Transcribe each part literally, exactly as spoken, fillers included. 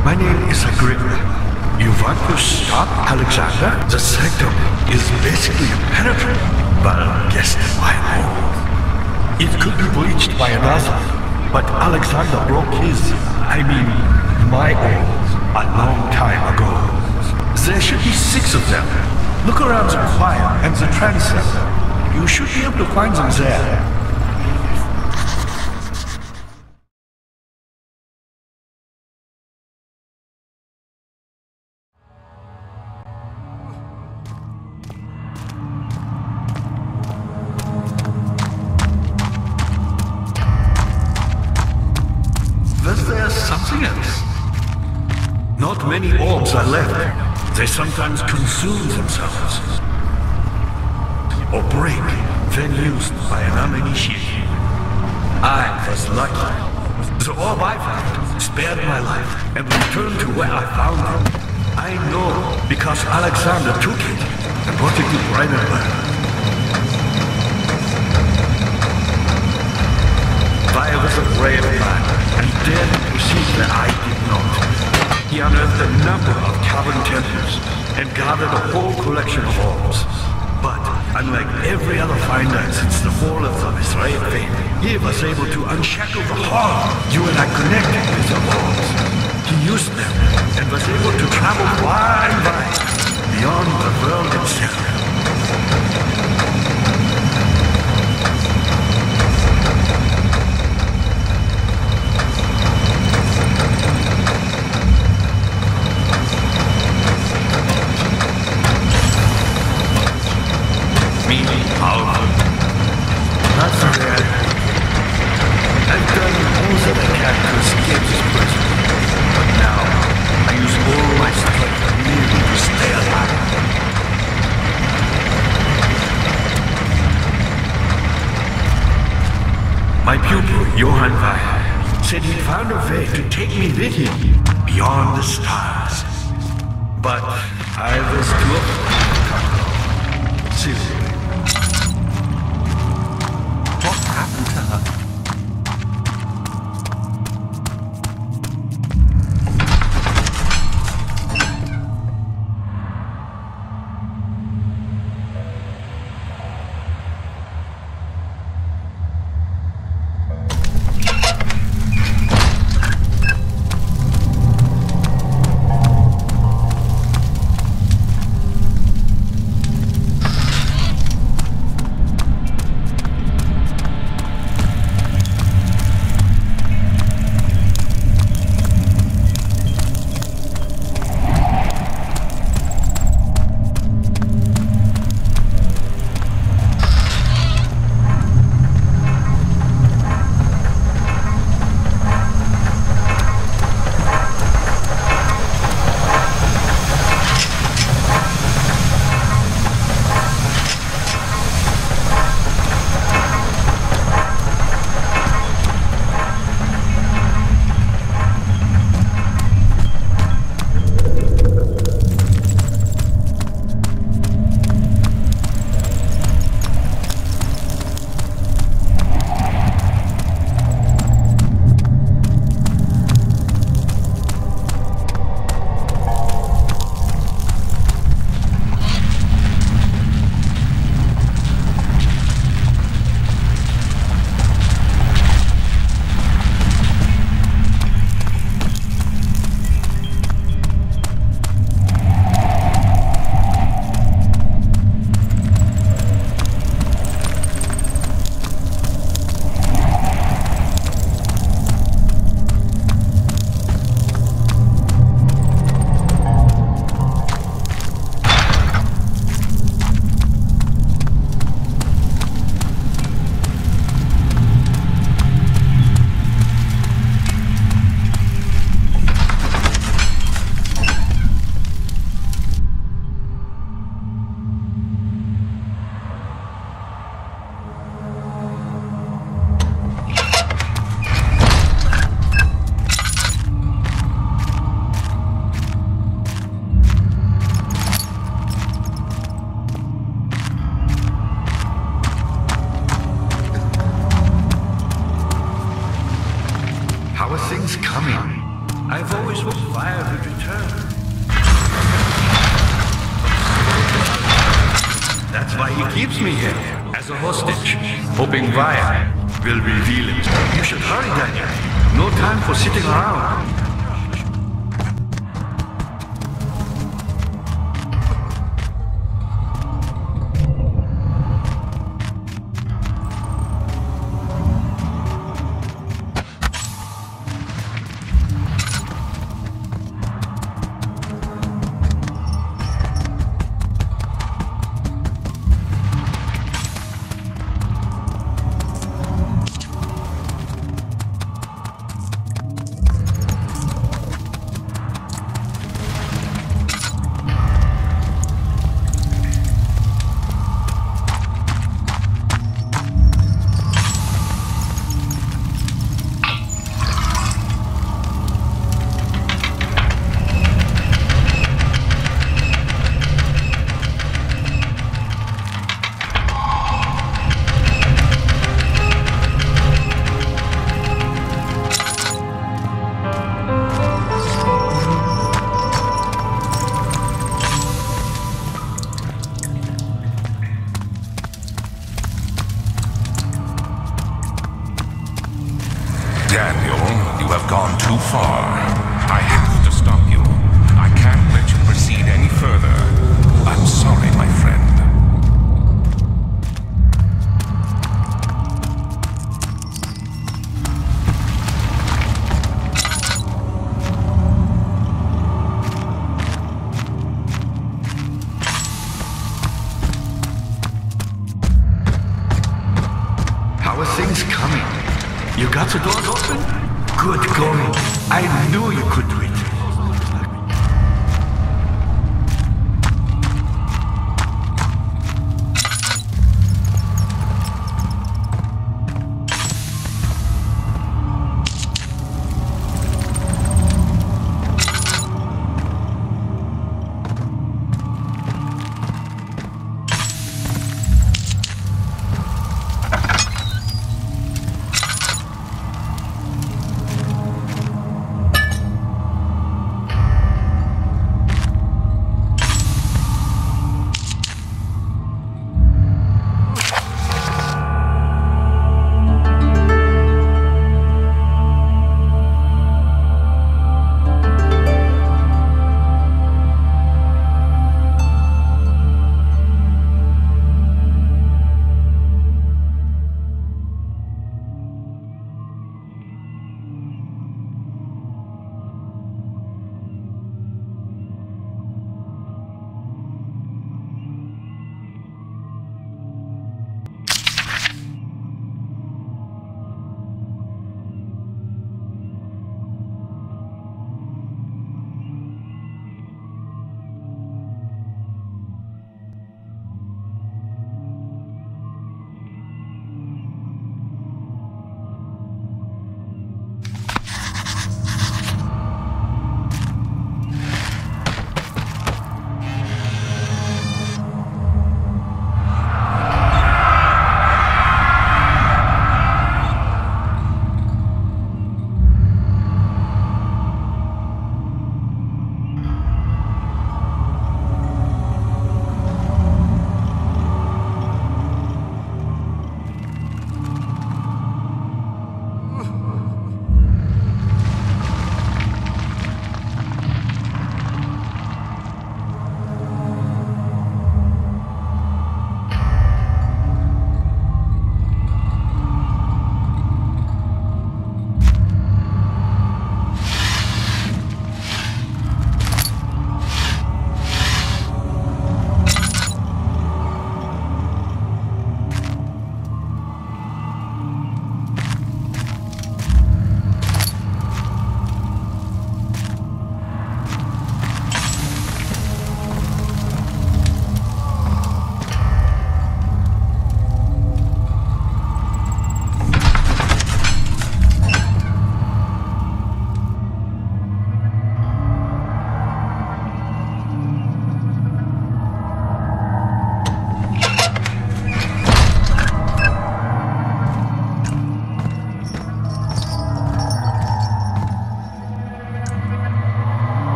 My name is Agrippa. You want to stop Alexander? The sanctum is basically impenetrable. Well, guess why not? It could be breached by another, but Alexander broke his, I mean, my oath, a long time ago. There should be six of them. Look around the choir and the transept. You should be able to find them there. Was there something else? Not many orbs are left. They sometimes consume themselves. Or break when used by an uninitiated. I was lucky. The orb I found spared my life and returned to where I found it. I know because Alexander took it and brought it to Brandenburg. Weyer was a brave man and dared to proceed where I did not. He unearthed a number of cavern temples and gathered a whole collection of orbs. But, unlike every other finder since the fall of the Israel faith, he was able to unshackle the horror you and I connected with the orbs. He used them and was able to travel far and wide, beyond the world itself. Powerful. Not so bad. I've done all that I can to escape this prison. But now, I use all my strength merely to stay alive. My pupil, Johann Weyer, said he found a way to take me with him beyond the stars. But I was too afraid to come. Seriously. What happened to her? hope Weyer will return. That's why he keeps me here, as a hostage, hoping Weyer will reveal it. You should hurry, Daniel. No time for sitting around.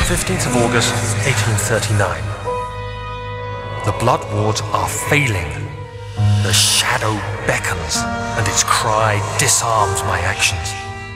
fifteenth of August, eighteen thirty-nine. The blood wards are failing. The shadow beckons, and its cry disarms my actions.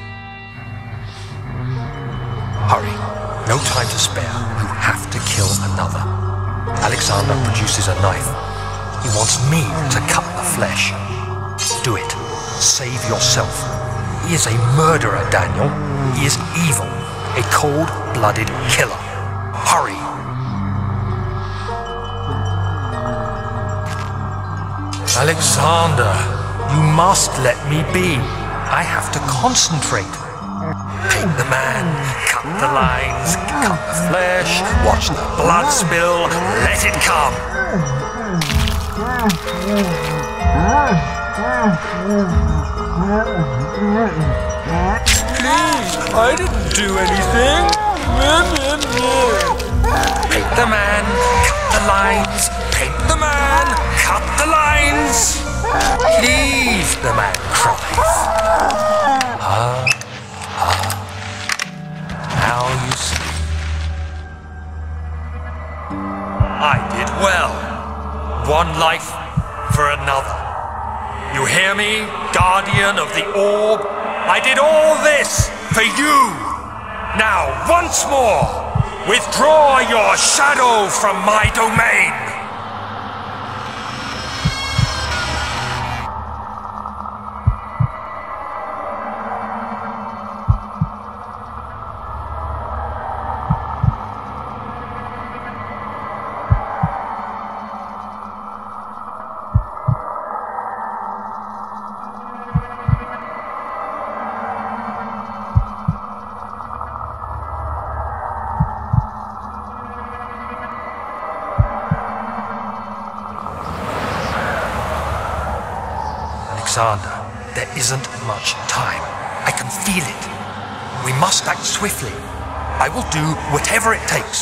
Hurry. No time to spare. You have to kill another. Alexander produces a knife. He wants me to cut the flesh. Do it. Save yourself. He is a murderer, Daniel. He is evil. A cold-blooded killer. Hurry. Alexander, you must let me be. I have to concentrate. Paint the man, cut the lines, cut the flesh, watch the blood spill, let it come. Please, I didn't do anything. Paint the man, cut the lines, paint the man, cut the lines. Please, the man cries. Ah, ah. Now you see. I did well. One life for another. You hear me, guardian of the orb? I did all this for you. Now, once more, withdraw your shadow from my domain. Alexander, there isn't much time. I can feel it. We must act swiftly. I will do whatever it takes.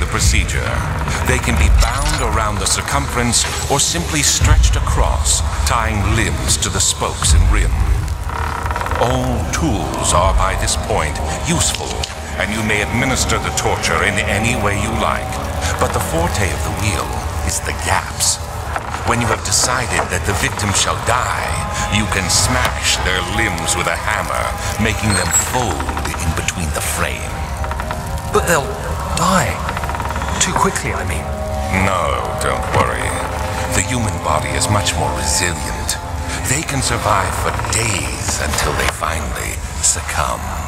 the procedure. They can be bound around the circumference or simply stretched across, tying limbs to the spokes and rim. All tools are by this point useful, and you may administer the torture in any way you like. But the forte of the wheel is the gaps. When you have decided that the victim shall die, you can smash their limbs with a hammer, making them fold in between the frame. But they'll die. Too quickly, I mean. No, don't worry. The human body is much more resilient. They can survive for days until they finally succumb.